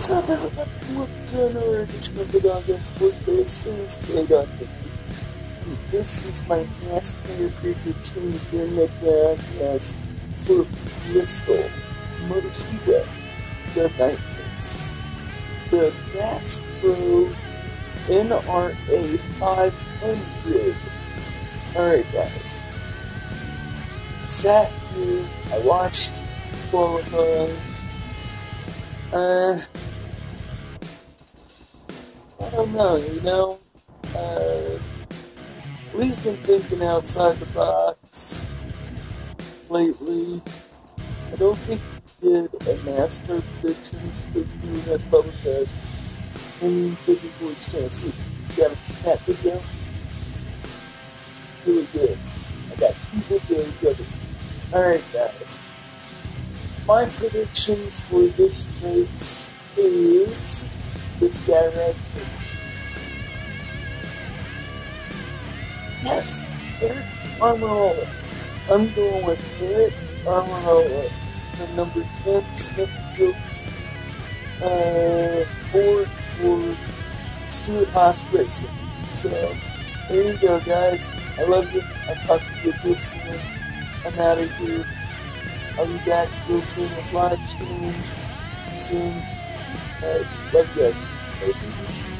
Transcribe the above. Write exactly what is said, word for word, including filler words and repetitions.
What's up, everybody? Welcome to another edition of Kdogg Sport. This is Kdogg. This is my Nascar prediction in the broadcast for Bristol Motor Speedway, the night race. The Gas Pro N R A five hundred. Alright, guys. Sat here, I watched qualifying. Uh, I don't know, you know, uh, Lee's been thinking outside the box lately. I don't think he did a Nascar predictions for doing that public test in fifty-fourth Tennessee. You got a that video? Really good. I got two videos of it. Alright, guys. My predictions for this race is this guy right here. Yes, Eric Almirola. I'm going with Eric Almirola, the number ten Smithfield uh, Ford for Stewart Haas Racing. So, there you go, guys. I love you. I'll talk to you this soon. I'm out of here. I'll be back real soon with live stream soon. Uh, love you guys.